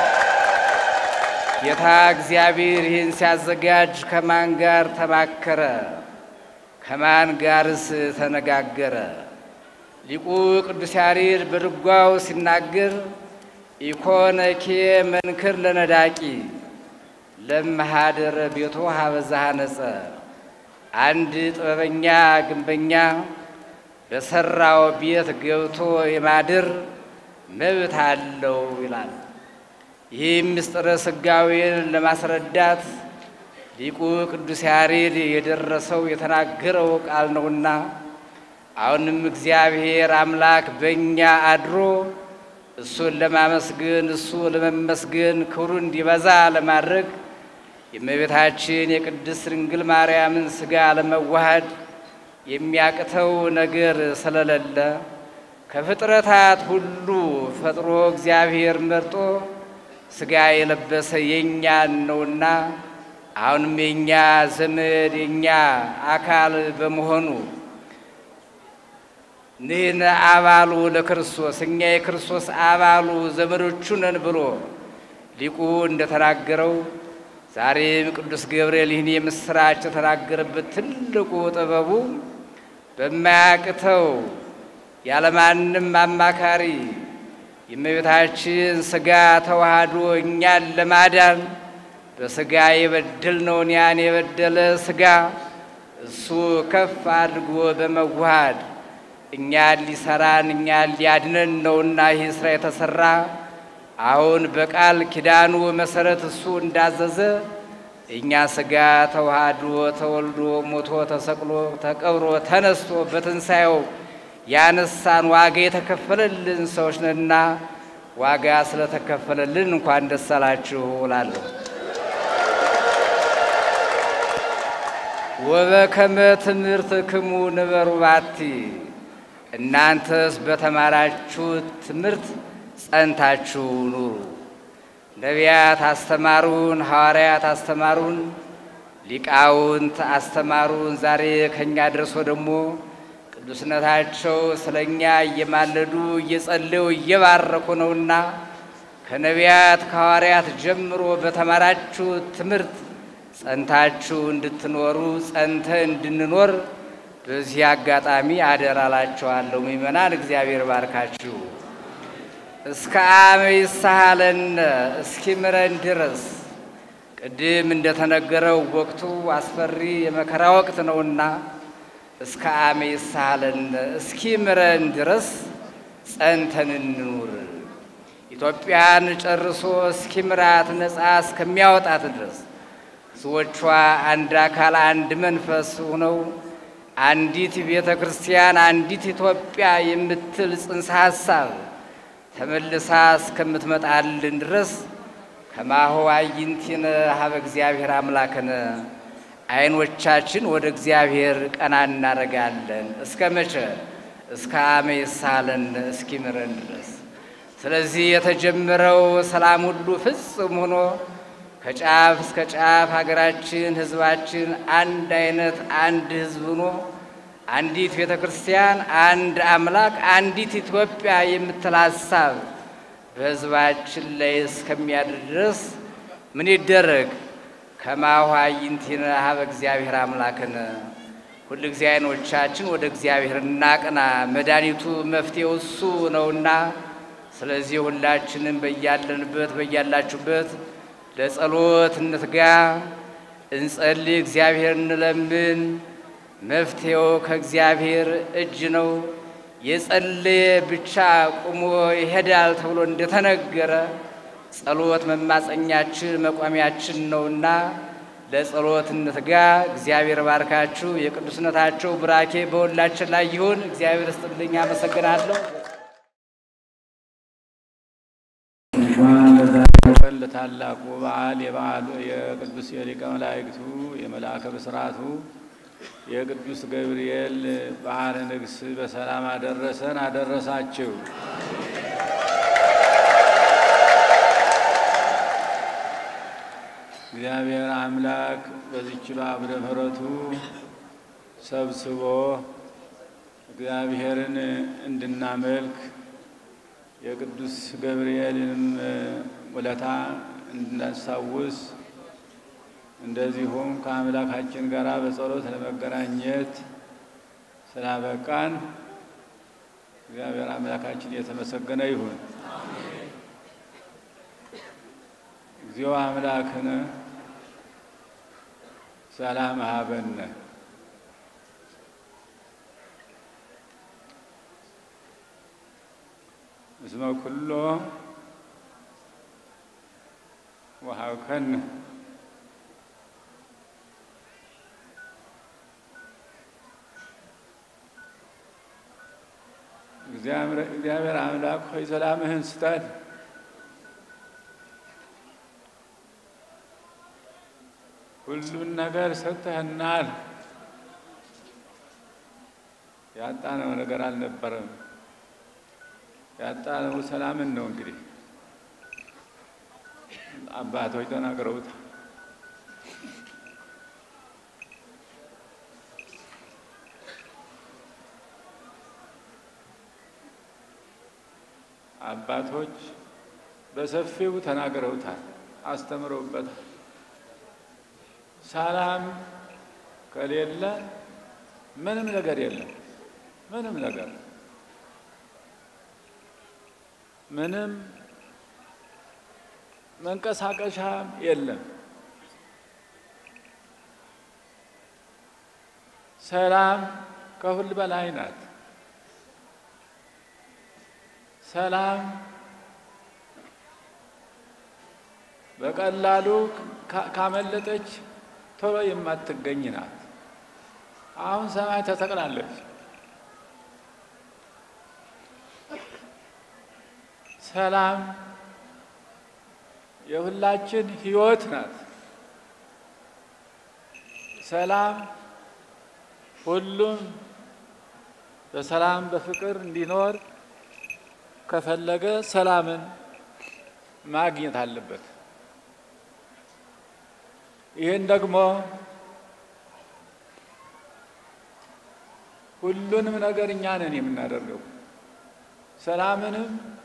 S4: ጌታ እግዚአብሔር ይህን ሲያዘጋጅ ከማን ጋር ተማከረ? ከማን ጋርስ ተነጋገረ? ሊቁ ቅዱስ ያሬድ በድጓው ሲናገር ኢኮነኬ መንክር ለነዳቂ ለመሃደረ ቤቶ ሀበዛሃ ነጸ፣ አንድ ጥበበኛ ግንበኛ በሰራው ቤት ገብቶ የማድር መብት አለው ይላል። ይህ ምስጢረ ሥጋዌን ለማስረዳት ሊቁ ቅዱስ ያሬድ የደረሰው የተናገረው ቃል ነውና አሁንም እግዚአብሔር አምላክ በእኛ አድሮ እሱን ለማመስገን እሱ ለመመስገን ክብሩ እንዲበዛ ለማድረግ የእመቤታችን የቅድስት ድንግል ማርያምን ሥጋ ለመዋሃድ የሚያቅተው ነገር ስለሌለ ከፍጥረታት ሁሉ ፈጥሮ እግዚአብሔር መርጦ ስጋ የለበሰ የኛ ነውና አሁንም የኛ ዘመድ የኛ አካል በመሆኑ ንሕነ አባሉ ለክርስቶስ እኛ የክርስቶስ አባሉ ዘመዶቹ ነን ብሎ ሊቁ እንደተናገረው ዛሬም ቅዱስ ገብርኤል ይህን የምስራች የተናገረበት ትልቁ ጥበቡ በማያቅተው ያለማንም አማካሪ የእመቤታችን ስጋ ተዋህዶ እኛን ለማዳን በስጋ የበደልነውን ያን የበደለ ስጋ እሱ ከፍ አድርጎ በመዋሃድ እኛን ሊሰራን እኛን ሊያድነን ነውና ይህ ስራ የተሰራ አሁን በቃል ኪዳኑ መሰረት እሱ እንዳዘዘ እኛ ስጋ ተዋህዶ ተወልዶ ሞቶ ተሰቅሎ ተቀብሮ ተነስቶ በትንሣኤው ያነሳን ዋጋ የተከፈለልን ሰዎች ነንና ዋጋ ስለተከፈለልን እንኳን ደስ አላችሁ እላለሁ። ወበከመ ትምህርትክሙ ንበሩ ባቲ እናንተስ በተማራችሁት ትምህርት ጸንታችሁ ኑሩ። ነቢያት አስተማሩን፣ ሐዋርያት አስተማሩን፣ ሊቃውንት አስተማሩን። ዛሬ ከኛ ደርሶ ደግሞ ቅዱስነታቸው ስለኛ እየማለዱ እየጸለዩ እየባረኩ ነውና ከነቢያት ከሐዋርያት ጀምሮ በተማራችሁ ትምህርት ጸንታችሁ እንድትኖሩ ጸንተ እንድንኖር በዚህ አጋጣሚ አደራላችኋለሁ። ምእመናን እግዚአብሔር ባርካችሁ። እስከ አመ ይሳሃለን እስኪምረን ድረስ ቅድም እንደተነገረው ወቅቱ አስፈሪ የመከራ ወቅት ነውና እስከ አመ ይሳሃለን እስኪምረን ድረስ ጸንተን እንኑር። ኢትዮጵያን ጨርሶ እስኪምራት ነፃ እስከሚያወጣት ድረስ ሰዎቿ አንድ አካል አንድ መንፈስ ሆነው አንዲት ቤተ ክርስቲያን አንዲት ኢትዮጵያ የምትል ጽንሰ ሐሳብ ተመልሳ እስከምትመጣልን ድረስ ከማሁ አዕይንቲነ ሀበ እግዚአብሔር አምላክነ አይኖቻችን ወደ እግዚአብሔር ቀና እናደርጋለን። እስከ መቼ? እስከ አመ ይሳሃለን እስኪምረን ድረስ። ስለዚህ የተጀመረው ሰላም ሁሉ ፍጹም ሆኖ ከጫፍ እስከ ጫፍ ሀገራችን ሕዝባችን አንድ አይነት አንድ ሕዝብ ሆኖ አንዲት ቤተ ክርስቲያን አንድ አምላክ አንዲት ኢትዮጵያ የምትል ሐሳብ በሕዝባችን ላይ እስከሚያድር ድረስ ምን ይደረግ? ከማሁ አዕይንቲነ ሀበ እግዚአብሔር አምላክነ ሁል ጊዜ አይኖቻችን ወደ እግዚአብሔር እናቅና። መድኃኒቱ መፍትሄው እሱ ነውና ስለዚህ ሁላችንም በያለንበት በያላችሁበት ለጸሎት እንትጋ፣ እንጸልይ፣ እግዚአብሔር እንለምን። መፍትሄው ከእግዚአብሔር እጅ ነው። የጸለየ ብቻ ቁሞ ይሄዳል ተብሎ እንደተነገረ ጸሎት መማጸኛችን መቋሚያችን ነውና ለጸሎት እንትጋ። እግዚአብሔር ባርካችሁ። የቅዱስነታቸው ብራኬ በሁላችን ላይ ይሁን። እግዚአብሔር ይስጥልኝ። አመሰግናለሁ።
S5: ለታላቁ በዓል የበዓሉ የቅዱስ የሊቀ መላእክቱ የመልአከ ብስራቱ የቅዱስ ገብርኤል በዓለ ንግስ በሰላም አደረሰን አደረሳችሁ። እግዚአብሔር አምላክ በዚች በአብረ ምሕረቱ ሰብስቦ እግዚአብሔርን እንድናመልክ የቅዱስ ገብርኤልንም ውለታ እንድናስታውስ እንደዚሁም ከአምላካችን ጋር በጸሎት ለመገናኘት ስላበቃን እግዚአብሔር አምላካችን የተመሰገነ ይሁን። እግዚኦ አምላክነ ሰላም ሀበነ እስመ ኩሎ ወሀብከነ እግዚአብሔር አምላክ ሆይ ሰላምህን ስጠን። ሁሉን ነገር ሰጥተህናል። ያጣነው ነገር አልነበረም። ያጣነው ሰላምን ነው። እንግዲህ አባቶች ተናግረውታል። አባቶች በሰፊው ተናግረውታል፣ አስተምረውበታል። ሰላም ከሌለ ምንም ነገር የለም። ምንም ነገር ምንም መንቀሳቀሻ የለም። ሰላም ከሁሉ በላይ ናት። ሰላም በቀላሉ ካመለጠች ቶሎ የማትገኝ ናት። አሁን ሰማይ ተሰቅላለች። ሰላም የሁላችን ሕይወት ናት። ሰላም ሁሉም በሰላም በፍቅር እንዲኖር ከፈለገ ሰላምን ማግኘት አለበት። ይህን ደግሞ ሁሉንም ነገር እኛ ነን የምናደርገው። ሰላምንም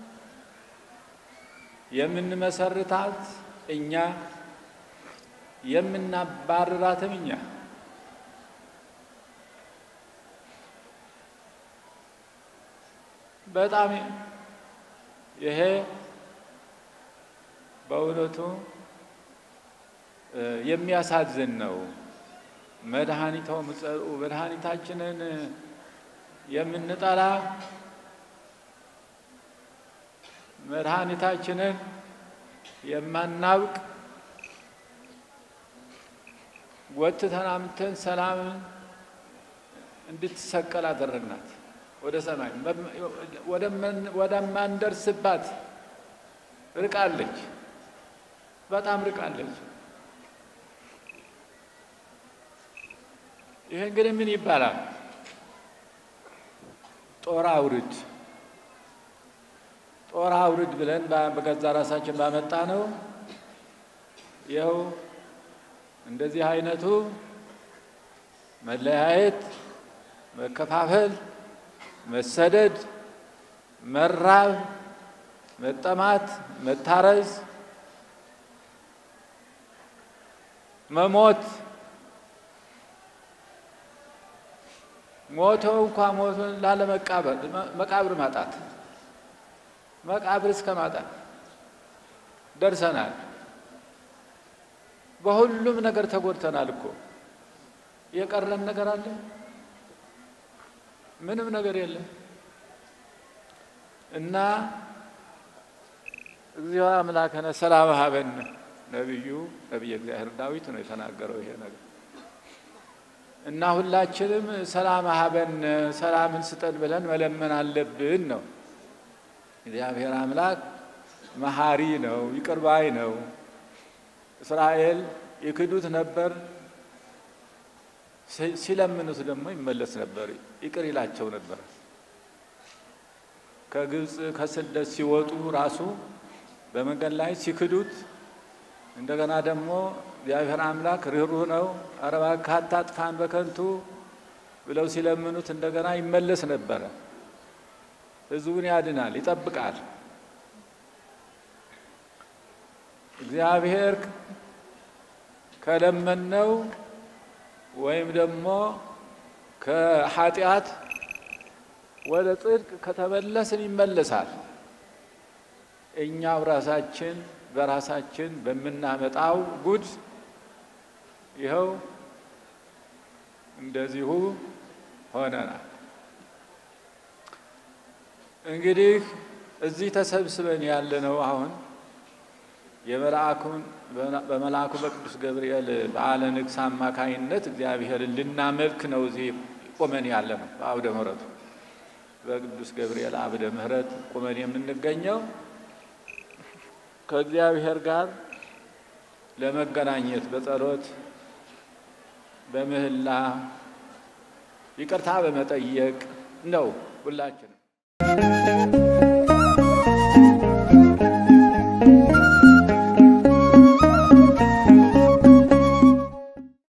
S5: የምንመሰርታት እኛ፣ የምናባርራትም እኛ። በጣም ይሄ በእውነቱ የሚያሳዝን ነው። መድኃኒታችንን የምንጠላ፣ መድኃኒታችንን የማናውቅ፣ ወጥተን አምጥተን ሰላምን እንድትሰቀል አደረግናት። ወደ ሰማይ ወደማንደርስባት ርቃለች፣ በጣም ርቃለች። ይሄ እንግዲህ ምን ይባላል? ጦር አውርድ ጦር አውርድ ብለን በገዛ ራሳችን ባመጣ ነው። ይኸው እንደዚህ አይነቱ መለያየት፣ መከፋፈል፣ መሰደድ፣ መራብ፣ መጠማት፣ መታረዝ፣ መሞት፣ ሞተው እንኳን ሞቶ ላለመቃበር መቃብር ማጣት፣ መቃብር እስከ ማጣት ደርሰናል። በሁሉም ነገር ተጎድተናል እኮ። የቀረን ነገር አለ? ምንም ነገር የለም። እና እግዚኦ አምላከነ ሰላም ሀበነ ነብየ እግዚአብሔር ዳዊት ነው የተናገረው ይሄ ነገር። እና ሁላችንም ሰላም ሀበነ ሰላምን ስጠን ብለን መለመን አለብን ነው። እግዚአብሔር አምላክ መሐሪ ነው፣ ይቅር ባይ ነው። እስራኤል ይክዱት ነበር፣ ሲለምኑት ደግሞ ይመለስ ነበር፣ ይቅር ይላቸው ነበር። ከግብፅ ከስደት ሲወጡ ራሱ በመንገድ ላይ ሲክዱት እንደገና ደግሞ እግዚአብሔር አምላክ ርኅሩህ ነው፣ ኧረ እባክህ አታጥፋን በከንቱ ብለው ሲለምኑት እንደገና ይመለስ ነበረ። ሕዝቡን ያድናል፣ ይጠብቃል። እግዚአብሔር ከለመነው ወይም ደግሞ ከኃጢአት ወደ ጽድቅ ከተመለስን ይመለሳል። እኛው ራሳችን በራሳችን በምናመጣው ጉድ ይኸው እንደዚሁ ሆነናል። እንግዲህ እዚህ ተሰብስበን ያለነው አሁን በመልአኩ በቅዱስ ገብርኤል በዓለ ንግሥ አማካይነት እግዚአብሔርን ልናመልክ ነው እዚህ ቆመን ያለነው። በአብደ ምሕረቱ በቅዱስ ገብርኤል አብደ ምሕረት ቆመን የምንገኘው ከእግዚአብሔር ጋር ለመገናኘት በጸሎት በምህላ ይቅርታ በመጠየቅ ነው ሁላችን